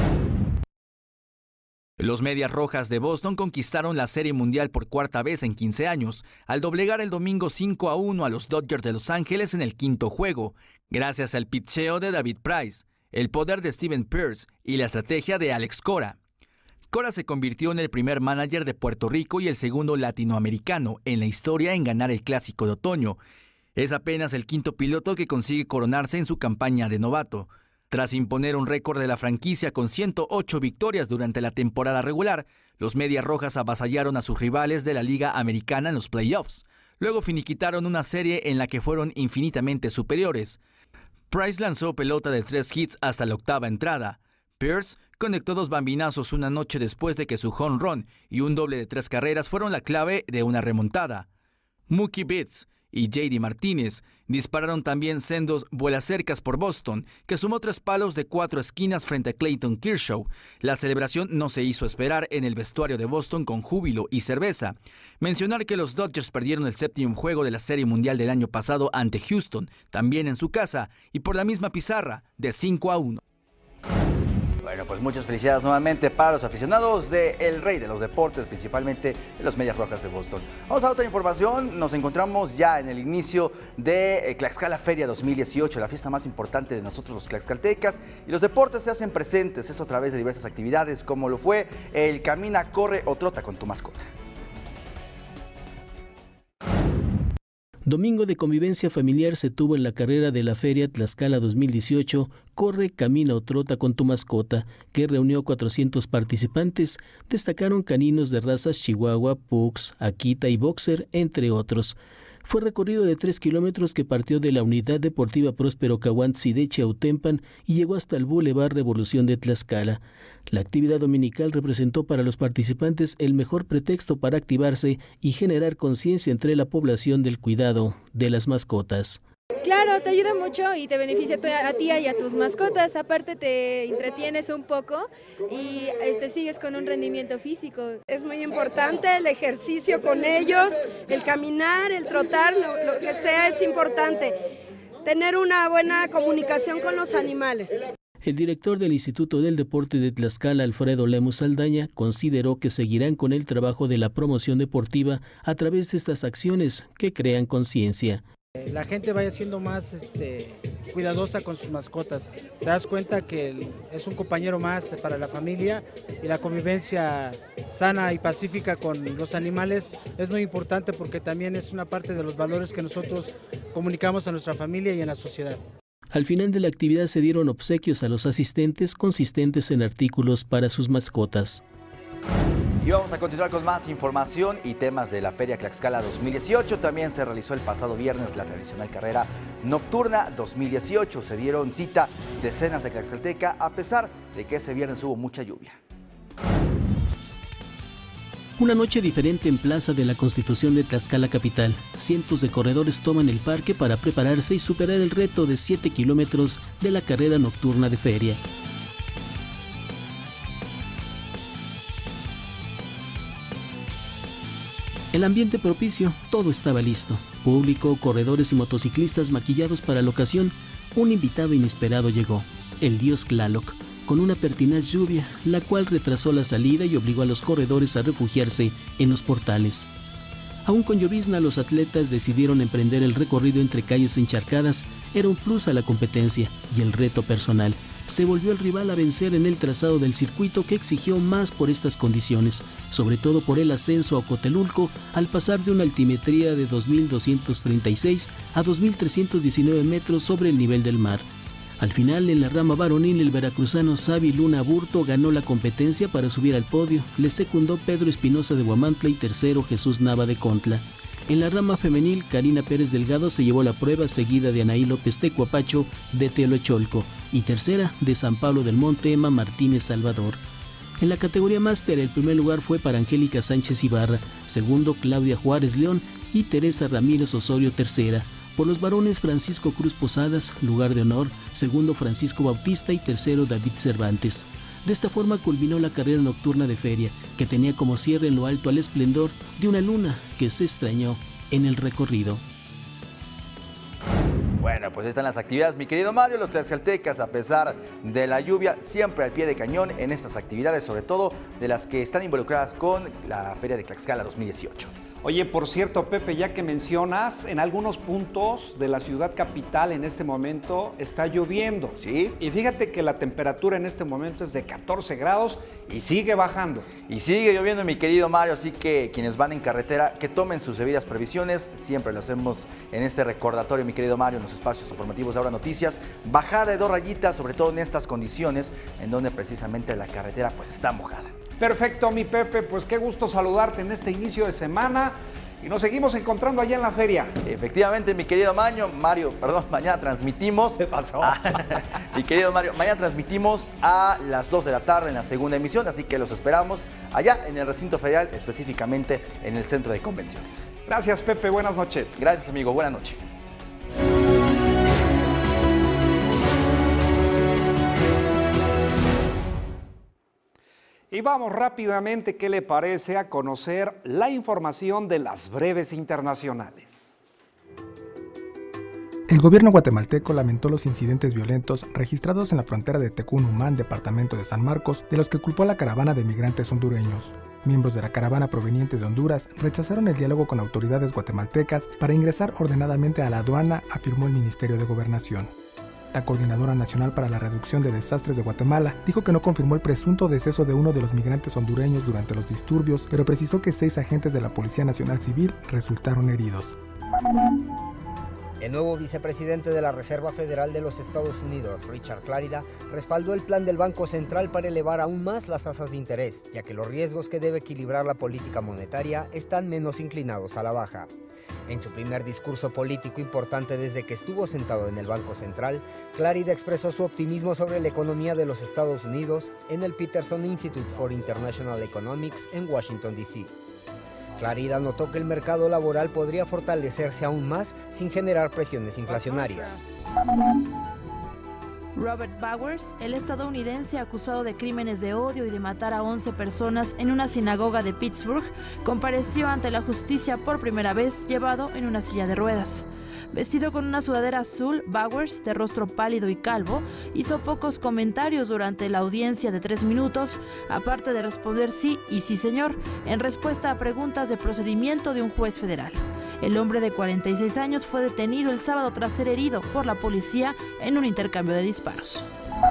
Los Medias Rojas de Boston conquistaron la Serie Mundial por cuarta vez en quince años, al doblegar el domingo cinco a uno a los Dodgers de Los Ángeles en el quinto juego, gracias al pitcheo de David Price, el poder de Steven Pearce y la estrategia de Alex Cora. Cora se convirtió en el primer manager de Puerto Rico y el segundo latinoamericano en la historia en ganar el Clásico de Otoño. Es apenas el quinto piloto que consigue coronarse en su campaña de novato. Tras imponer un récord de la franquicia con ciento ocho victorias durante la temporada regular, los Medias Rojas avasallaron a sus rivales de la Liga Americana en los playoffs. Luego finiquitaron una serie en la que fueron infinitamente superiores. Price lanzó pelota de tres hits hasta la octava entrada. Pearce conectó dos bambinazos una noche después de que su home run y un doble de tres carreras fueron la clave de una remontada. Mookie Betts y J D Martínez dispararon también sendos vuelacercas por Boston, que sumó tres palos de cuatro esquinas frente a Clayton Kershaw. La celebración no se hizo esperar en el vestuario de Boston con júbilo y cerveza. Mencionar que los Dodgers perdieron el séptimo juego de la Serie Mundial del año pasado ante Houston, también en su casa, y por la misma pizarra, de cinco a uno. Bueno, pues muchas felicidades nuevamente para los aficionados del Rey de los Deportes, principalmente de los Medias Rojas de Boston. Vamos a otra información. Nos encontramos ya en el inicio de Tlaxcala Feria dos mil dieciocho, la fiesta más importante de nosotros los tlaxcaltecas. Y los deportes se hacen presentes, eso a través de diversas actividades, como lo fue el Camina, Corre o Trota con tu mascota. Domingo de convivencia familiar se tuvo en la carrera de la Feria Tlaxcala dos mil dieciocho, Corre, Camina o Trota con tu mascota, que reunió cuatrocientos participantes. Destacaron caninos de razas Chihuahua, Pux, Akita y Boxer, entre otros. Fue recorrido de tres kilómetros que partió de la Unidad Deportiva Próspero Cahuantzi de Chiautempan y llegó hasta el Boulevard Revolución de Tlaxcala. La actividad dominical representó para los participantes el mejor pretexto para activarse y generar conciencia entre la población del cuidado de las mascotas. Claro, te ayuda mucho y te beneficia a ti y a tus mascotas. Aparte te entretienes un poco y este, sigues con un rendimiento físico. Es muy importante el ejercicio con ellos, el caminar, el trotar, lo, lo que sea es importante. Tener una buena comunicación con los animales. El director del Instituto del Deporte de Tlaxcala, Alfredo Lemus Saldaña, consideró que seguirán con el trabajo de la promoción deportiva a través de estas acciones que crean conciencia. La gente vaya siendo más este, cuidadosa con sus mascotas. Te das cuenta que es un compañero más para la familia y la convivencia sana y pacífica con los animales es muy importante porque también es una parte de los valores que nosotros comunicamos a nuestra familia y en la sociedad. Al final de la actividad se dieron obsequios a los asistentes consistentes en artículos para sus mascotas. Y vamos a continuar con más información y temas de la Feria Tlaxcala dos mil dieciocho. También se realizó el pasado viernes la tradicional carrera nocturna dos mil dieciocho. Se dieron cita decenas de tlaxcaltecas a pesar de que ese viernes hubo mucha lluvia. Una noche diferente en Plaza de la Constitución de Tlaxcala capital. Cientos de corredores toman el parque para prepararse y superar el reto de siete kilómetros de la carrera nocturna de feria. El ambiente propicio, todo estaba listo. Público, corredores y motociclistas maquillados para la ocasión. Un invitado inesperado llegó, el dios Tlaloc, con una pertinaz lluvia, la cual retrasó la salida y obligó a los corredores a refugiarse en los portales. Aún con llovizna, los atletas decidieron emprender el recorrido entre calles encharcadas. Era un plus a la competencia y el reto personal. Se volvió el rival a vencer en el trazado del circuito que exigió más por estas condiciones, sobre todo por el ascenso a Ocotelulco al pasar de una altimetría de dos mil doscientos treinta y seis a dos mil trescientos diecinueve metros sobre el nivel del mar. Al final, en la rama varonil, el veracruzano Xavi Luna Aburto ganó la competencia para subir al podio. Le secundó Pedro Espinosa de Huamantla y tercero Jesús Nava de Contla. En la rama femenil, Karina Pérez Delgado se llevó la prueba, seguida de Anaí López Tecuapacho de Teoloyolco y tercera de San Pablo del Monte Emma Martínez Salvador. En la categoría máster, el primer lugar fue para Angélica Sánchez Ibarra, segundo Claudia Juárez León y Teresa Ramírez Osorio tercera. Por los varones, Francisco Cruz Posadas, lugar de honor, segundo Francisco Bautista y tercero David Cervantes. De esta forma culminó la carrera nocturna de feria, que tenía como cierre en lo alto al esplendor de una luna que se extrañó en el recorrido. Bueno, pues están las actividades, mi querido Mario. Los tlaxcaltecas, a pesar de la lluvia, siempre al pie de cañón en estas actividades, sobre todo de las que están involucradas con la Feria de Tlaxcala dos mil dieciocho. Oye, por cierto, Pepe, ya que mencionas, en algunos puntos de la ciudad capital en este momento está lloviendo. Sí. Y fíjate que la temperatura en este momento es de catorce grados y sigue bajando. Y sigue lloviendo, mi querido Mario, así que quienes van en carretera, que tomen sus debidas previsiones. Siempre lo hacemos en este recordatorio, mi querido Mario, en los espacios informativos de Ahora Noticias. Bajar de dos rayitas, sobre todo en estas condiciones, en donde precisamente la carretera pues está mojada. Perfecto, mi Pepe, pues qué gusto saludarte en este inicio de semana y nos seguimos encontrando allá en la feria. Efectivamente, mi querido Mario, Mario, perdón, mañana transmitimos. ¿Qué pasó? A, mi querido Mario, mañana transmitimos a las dos de la tarde en la segunda emisión, así que los esperamos allá en el recinto ferial, específicamente en el centro de convenciones. Gracias, Pepe, buenas noches. Gracias, amigo, buenas noches. Y vamos rápidamente, ¿qué le parece a conocer la información de las breves internacionales? El gobierno guatemalteco lamentó los incidentes violentos registrados en la frontera de Tecún-Umán, departamento de San Marcos, de los que culpó a la caravana de migrantes hondureños. Miembros de la caravana proveniente de Honduras rechazaron el diálogo con autoridades guatemaltecas para ingresar ordenadamente a la aduana, afirmó el Ministerio de Gobernación. La Coordinadora Nacional para la Reducción de Desastres de Guatemala dijo que no confirmó el presunto deceso de uno de los migrantes hondureños durante los disturbios, pero precisó que seis agentes de la Policía Nacional Civil resultaron heridos. El nuevo vicepresidente de la Reserva Federal de los Estados Unidos, Richard Clarida, respaldó el plan del Banco Central para elevar aún más las tasas de interés, ya que los riesgos que debe equilibrar la política monetaria están menos inclinados a la baja. En su primer discurso político importante desde que estuvo sentado en el Banco Central, Clarida expresó su optimismo sobre la economía de los Estados Unidos en el Peterson Institute for International Economics en Washington, D C Clarida notó que el mercado laboral podría fortalecerse aún más sin generar presiones inflacionarias. Robert Bowers, el estadounidense acusado de crímenes de odio y de matar a once personas en una sinagoga de Pittsburgh, compareció ante la justicia por primera vez llevado en una silla de ruedas. Vestido con una sudadera azul, Bowers, de rostro pálido y calvo, hizo pocos comentarios durante la audiencia de tres minutos, aparte de responder sí y sí señor, en respuesta a preguntas de procedimiento de un juez federal. El hombre de cuarenta y seis años fue detenido el sábado tras ser herido por la policía en un intercambio de disparos.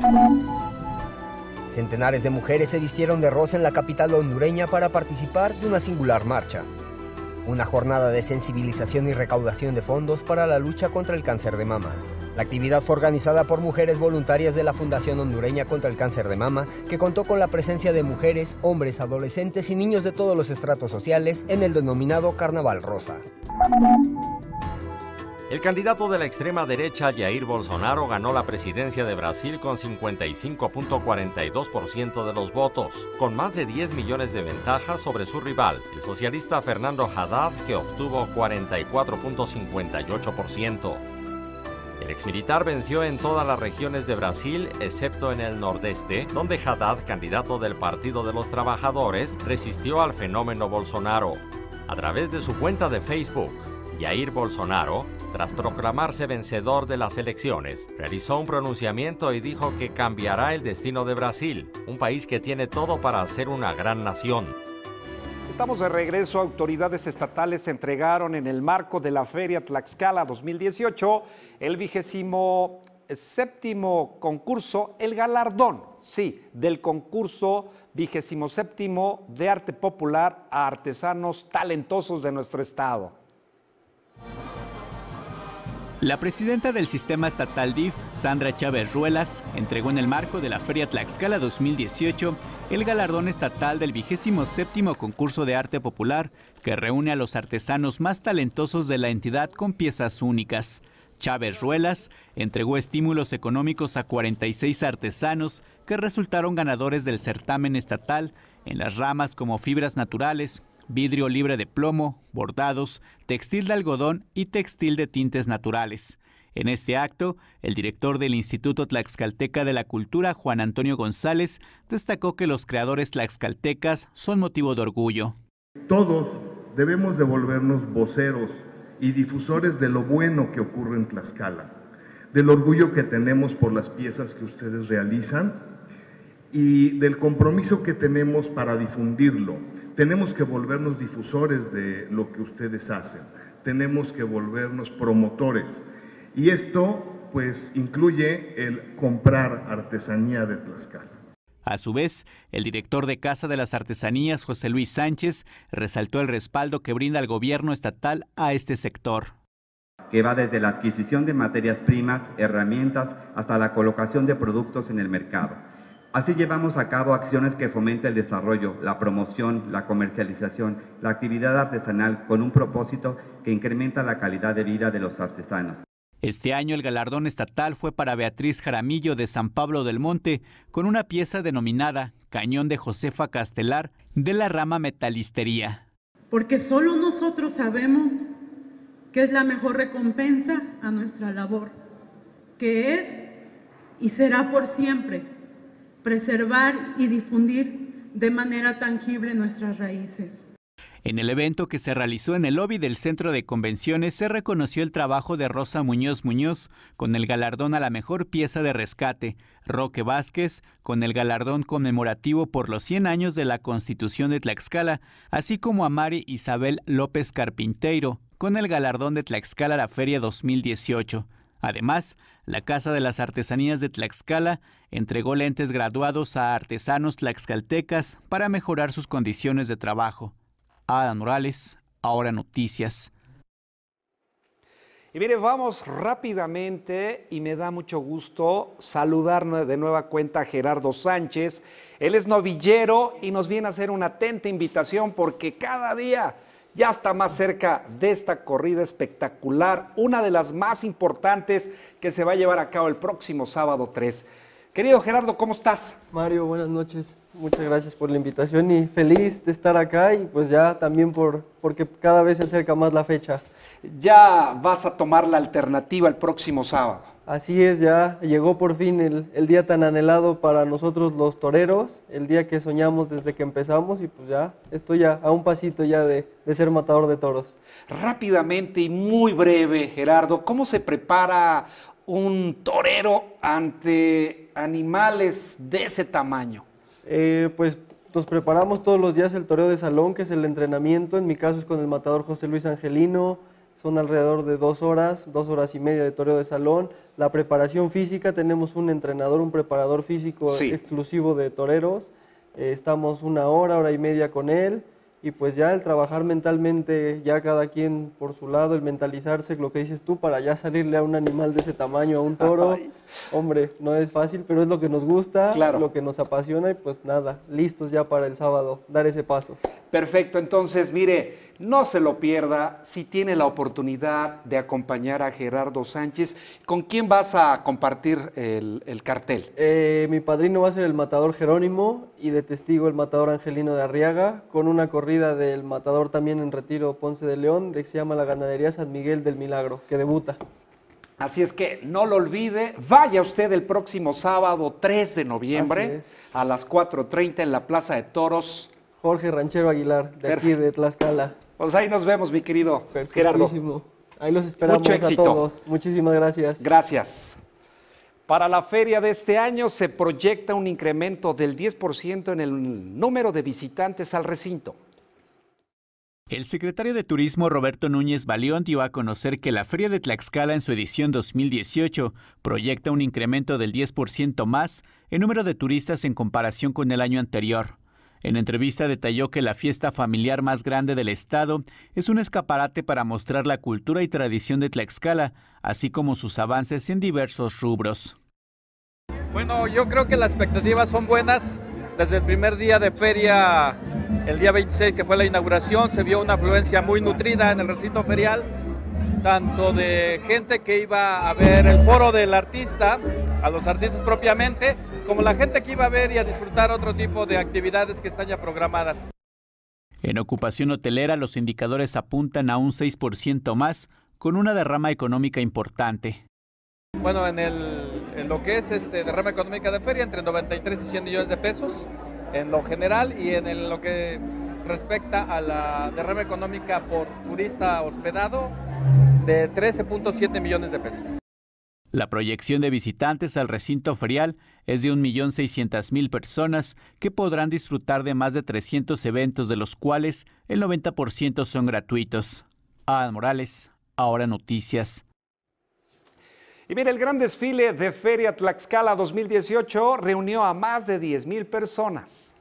Centenares de mujeres se vistieron de rosa en la capital hondureña para participar de una singular marcha. Una jornada de sensibilización y recaudación de fondos para la lucha contra el cáncer de mama. La actividad fue organizada por mujeres voluntarias de la Fundación Hondureña contra el Cáncer de Mama, que contó con la presencia de mujeres, hombres, adolescentes y niños de todos los estratos sociales en el denominado Carnaval Rosa. El candidato de la extrema derecha, Jair Bolsonaro, ganó la presidencia de Brasil con cincuenta y cinco punto cuarenta y dos por ciento de los votos, con más de diez millones de ventaja sobre su rival, el socialista Fernando Haddad, que obtuvo cuarenta y cuatro punto cincuenta y ocho por ciento. El exmilitar venció en todas las regiones de Brasil, excepto en el nordeste, donde Haddad, candidato del Partido de los Trabajadores, resistió al fenómeno Bolsonaro. A través de su cuenta de Facebook, Jair Bolsonaro, tras proclamarse vencedor de las elecciones, realizó un pronunciamiento y dijo que cambiará el destino de Brasil, un país que tiene todo para ser una gran nación. Estamos de regreso. Autoridades estatales entregaron en el marco de la Feria Tlaxcala dos mil dieciocho el vigésimo séptimo concurso, el galardón, sí, del concurso vigésimo séptimo de arte popular a artesanos talentosos de nuestro estado. La presidenta del Sistema Estatal D I F, Sandra Chávez Ruelas, entregó en el marco de la Feria Tlaxcala dos mil dieciocho el galardón estatal del vigésimo séptimo concurso de arte popular, que reúne a los artesanos más talentosos de la entidad con piezas únicas. Chávez Ruelas entregó estímulos económicos a cuarenta y seis artesanos que resultaron ganadores del certamen estatal en las ramas como fibras naturales, vidrio libre de plomo, bordados, textil de algodón y textil de tintes naturales. En este acto, el director del Instituto Tlaxcalteca de la Cultura, Juan Antonio González, destacó que los creadores tlaxcaltecas son motivo de orgullo. Todos debemos de volvernos voceros y difusores de lo bueno que ocurre en Tlaxcala, del orgullo que tenemos por las piezas que ustedes realizan y del compromiso que tenemos para difundirlo. Tenemos que volvernos difusores de lo que ustedes hacen, tenemos que volvernos promotores. Y esto, pues, incluye el comprar artesanía de Tlaxcala. A su vez, el director de Casa de las Artesanías, José Luis Sánchez, resaltó el respaldo que brinda el gobierno estatal a este sector. Que va desde la adquisición de materias primas, herramientas, hasta la colocación de productos en el mercado. Así llevamos a cabo acciones que fomenten el desarrollo, la promoción, la comercialización, la actividad artesanal con un propósito que incrementa la calidad de vida de los artesanos. Este año el galardón estatal fue para Beatriz Jaramillo de San Pablo del Monte, con una pieza denominada Cañón de Josefa Castelar de la rama metalistería. Porque solo nosotros sabemos qué es la mejor recompensa a nuestra labor, que es y será por siempre preservar y difundir de manera tangible nuestras raíces. En el evento que se realizó en el lobby del Centro de Convenciones se reconoció el trabajo de Rosa Muñoz Muñoz con el galardón a la mejor pieza de rescate, Roque Vázquez con el galardón conmemorativo por los cien años de la Constitución de Tlaxcala, así como a Mari Isabel López Carpinteiro con el galardón de Tlaxcala la Feria dos mil dieciocho. Además, la Casa de las Artesanías de Tlaxcala entregó lentes graduados a artesanos tlaxcaltecas para mejorar sus condiciones de trabajo. Ada Morales, Ahora Noticias. Y mire, vamos rápidamente y me da mucho gusto saludar de nueva cuenta a Gerardo Sánchez. Él es novillero y nos viene a hacer una atenta invitación porque cada día ya está más cerca de esta corrida espectacular, una de las más importantes que se va a llevar a cabo el próximo sábado tres. Querido Gerardo, ¿cómo estás? Mario, buenas noches. Muchas gracias por la invitación y feliz de estar acá y pues ya también por porque cada vez se acerca más la fecha. Ya vas a tomar la alternativa el próximo sábado. Así es, ya llegó por fin el, el día tan anhelado para nosotros los toreros, el día que soñamos desde que empezamos y pues ya estoy ya a un pasito ya de, de ser matador de toros. Rápidamente y muy breve, Gerardo, ¿cómo se prepara un torero ante animales de ese tamaño? Eh, pues nos preparamos todos los días el toreo de salón, que es el entrenamiento. En mi caso es con el matador José Luis Angelino. Son alrededor de dos horas, dos horas y media de toreo de salón. La preparación física, tenemos un entrenador, un preparador físico sí. exclusivo de toreros. Eh, estamos una hora, hora y media con él. Y pues ya el trabajar mentalmente, ya cada quien por su lado, el mentalizarse, lo que dices tú, para ya salirle a un animal de ese tamaño, a un toro, Ay. hombre, no es fácil, pero es lo que nos gusta, claro. lo que nos apasiona y pues nada, listos ya para el sábado, dar ese paso. Perfecto, entonces mire, no se lo pierda, si tiene la oportunidad de acompañar a Gerardo Sánchez, ¿con quién vas a compartir el, el cartel? Eh, mi padrino va a ser el matador Jerónimo y de testigo el matador Angelino de Arriaga, con una corrida del matador también en retiro Ponce de León, de que se llama la Ganadería San Miguel del Milagro, que debuta. Así es que no lo olvide, vaya usted el próximo sábado tres de noviembre a las cuatro treinta en la Plaza de Toros. Jorge Ranchero Aguilar, de Perfecto. Aquí de Tlaxcala. Pues ahí nos vemos, mi querido Gerardo. Ahí los esperamos Mucho éxito. a todos. Muchísimas gracias. Gracias. Para la feria de este año se proyecta un incremento del diez por ciento en el número de visitantes al recinto. El secretario de Turismo Roberto Núñez Balión dio a conocer que la Feria de Tlaxcala en su edición dos mil dieciocho proyecta un incremento del diez por ciento más en número de turistas en comparación con el año anterior. En entrevista detalló que la fiesta familiar más grande del estado es un escaparate para mostrar la cultura y tradición de Tlaxcala, así como sus avances en diversos rubros. Bueno, yo creo que las expectativas son buenas. Desde el primer día de feria, el día veintiséis, que fue la inauguración, se vio una afluencia muy nutrida en el recinto ferial. tanto de gente que iba a ver el foro del artista, a los artistas propiamente, como la gente que iba a ver y a disfrutar otro tipo de actividades que están ya programadas. En ocupación hotelera, los indicadores apuntan a un seis por ciento más, con una derrama económica importante. Bueno, en, el, en lo que es este derrama económica de feria, entre noventa y tres y cien millones de pesos, en lo general, y en el, lo que respecta a la derrama económica por turista hospedado, de trece punto siete millones de pesos. La proyección de visitantes al recinto ferial es de un millón seiscientas mil personas que podrán disfrutar de más de trescientos eventos, de los cuales el noventa por ciento son gratuitos. Adán Morales, Ahora Noticias. Y mire, el gran desfile de Feria Tlaxcala dos mil dieciocho reunió a más de diez mil personas.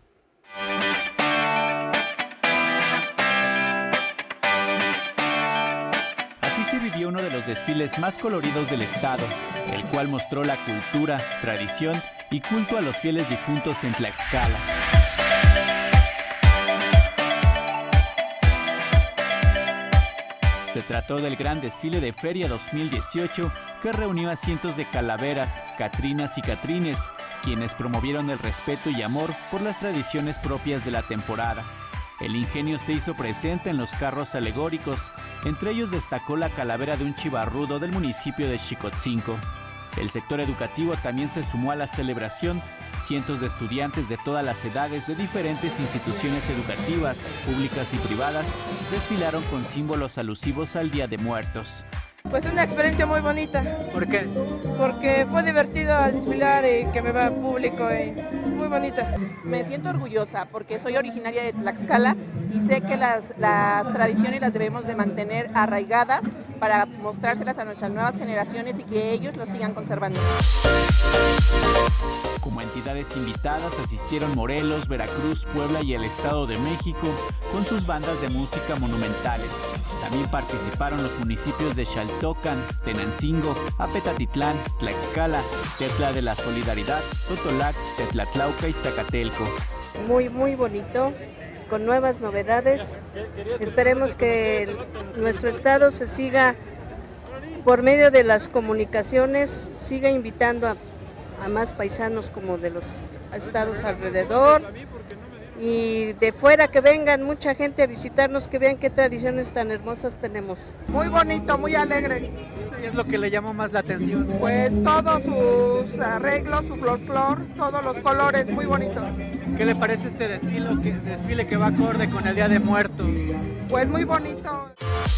Así se vivió uno de los desfiles más coloridos del estado, el cual mostró la cultura, tradición y culto a los fieles difuntos en Tlaxcala. Se trató del gran desfile de Feria dos mil dieciocho, que reunió a cientos de calaveras, catrinas y catrines, quienes promovieron el respeto y amor por las tradiciones propias de la temporada. El ingenio se hizo presente en los carros alegóricos, entre ellos destacó la calavera de un chivarrudo del municipio de Xicotzinco. El sector educativo también se sumó a la celebración. Cientos de estudiantes de todas las edades de diferentes instituciones educativas, públicas y privadas, desfilaron con símbolos alusivos al Día de Muertos. Pues una experiencia muy bonita. ¿Por qué? Porque fue divertido al desfilar y que me va público y muy bonita. Me siento orgullosa porque soy originaria de Tlaxcala y sé que las, las tradiciones las debemos de mantener arraigadas para mostrárselas a nuestras nuevas generaciones y que ellos lo sigan conservando. Como entidades invitadas asistieron Morelos, Veracruz, Puebla y el Estado de México con sus bandas de música monumentales. También participaron los municipios de Xaltocan, Tenancingo, Apetatitlán, Tlaxcala, Tetla de la Solidaridad, Totolac, Tetlatlauca y Zacatelco. Muy, muy bonito, con nuevas novedades. Esperemos que el, nuestro estado se siga, por medio de las comunicaciones, siga invitando a, a más paisanos como de los estados alrededor y de fuera, que vengan mucha gente a visitarnos, que vean qué tradiciones tan hermosas tenemos. Muy bonito, muy alegre. ¿Qué es lo que le llamó más la atención? Pues todos sus arreglos, su folclor, todos los colores, muy bonito. ¿Qué le parece este desfile que, desfile que va acorde con el Día de Muertos? Pues muy bonito.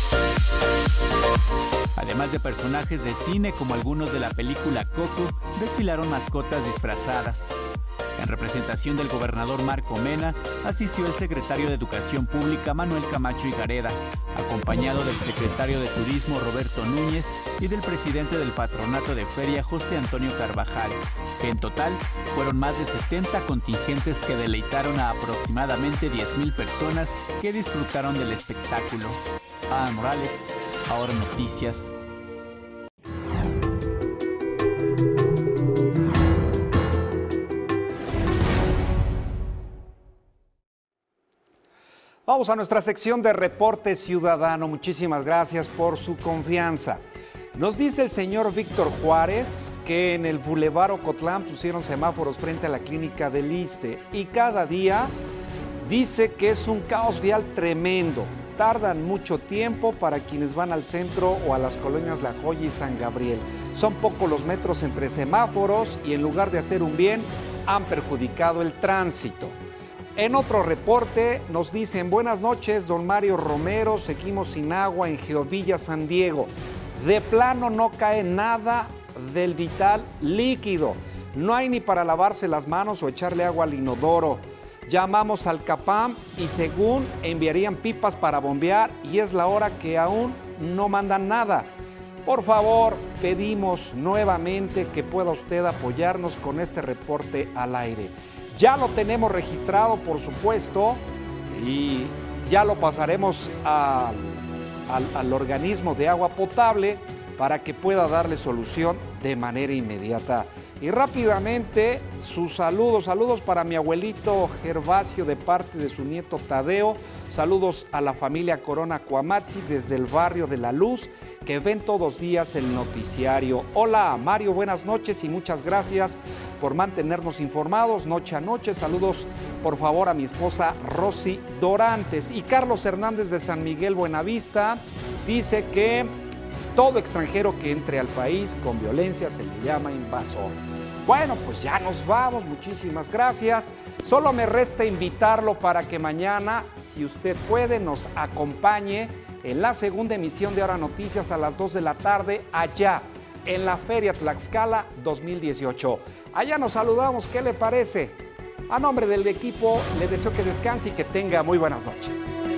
Además de personajes de cine como algunos de la película Coco, desfilaron mascotas disfrazadas. En representación del gobernador Marco Mena, asistió el secretario de Educación Pública Manuel Camacho Higareda, acompañado del secretario de Turismo Roberto Núñez y del presidente del Patronato de Feria José Antonio Carvajal, que en total fueron más de setenta contingentes que deleitaron a aproximadamente diez mil personas que disfrutaron del espectáculo. Adán Morales, Ahora Noticias. Vamos a nuestra sección de Reporte Ciudadano. Muchísimas gracias por su confianza. Nos dice el señor Víctor Juárez que en el Boulevard Ocotlán pusieron semáforos frente a la clínica del Iste y cada día dice que es un caos vial tremendo. Tardan mucho tiempo para quienes van al centro o a las colonias La Joya y San Gabriel. Son pocos los metros entre semáforos y en lugar de hacer un bien, han perjudicado el tránsito. En otro reporte nos dicen: buenas noches, don Mario Romero, seguimos sin agua en Geovilla, San Diego. De plano no cae nada del vital líquido. No hay ni para lavarse las manos o echarle agua al inodoro. Llamamos al CAPAM y según enviarían pipas para bombear y es la hora que aún no mandan nada. Por favor, pedimos nuevamente que pueda usted apoyarnos con este reporte al aire. Ya lo tenemos registrado, por supuesto, y ya lo pasaremos a, al, al organismo de agua potable para que pueda darle solución de manera inmediata. Y rápidamente sus saludos, saludos para mi abuelito Gervasio de parte de su nieto Tadeo, saludos a la familia Corona Cuamatzi desde el barrio de La Luz, que ven todos los días el noticiario. Hola Mario, buenas noches y muchas gracias por mantenernos informados noche a noche. Saludos por favor a mi esposa Rosy Dorantes. Y Carlos Hernández de San Miguel Buenavista dice que todo extranjero que entre al país con violencia se le llama invasor. Bueno, pues ya nos vamos, muchísimas gracias. Solo me resta invitarlo para que mañana, si usted puede, nos acompañe en la segunda emisión de Ahora Noticias a las dos de la tarde, allá en la Feria Tlaxcala dos mil dieciocho. Allá nos saludamos, ¿qué le parece? A nombre del equipo, le deseo que descanse y que tenga muy buenas noches.